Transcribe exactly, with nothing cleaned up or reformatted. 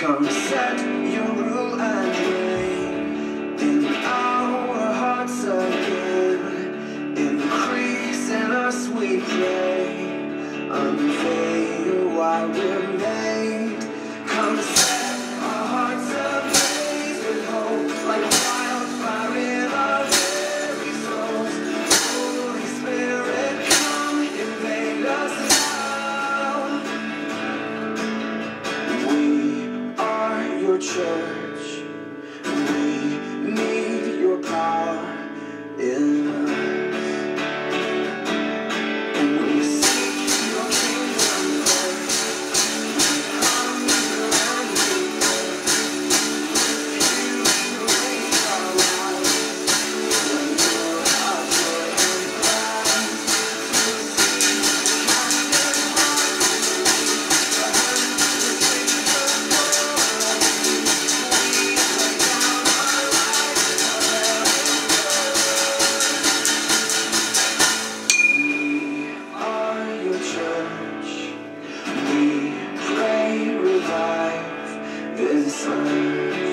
Come set your rule and reign in our hearts again. Increase in us we pray. Unveil why we're made. Come set our hearts ablaze with hope, like wildfire in our very souls. Holy Spirit, come invade us now. We are your church. We need your power in us. This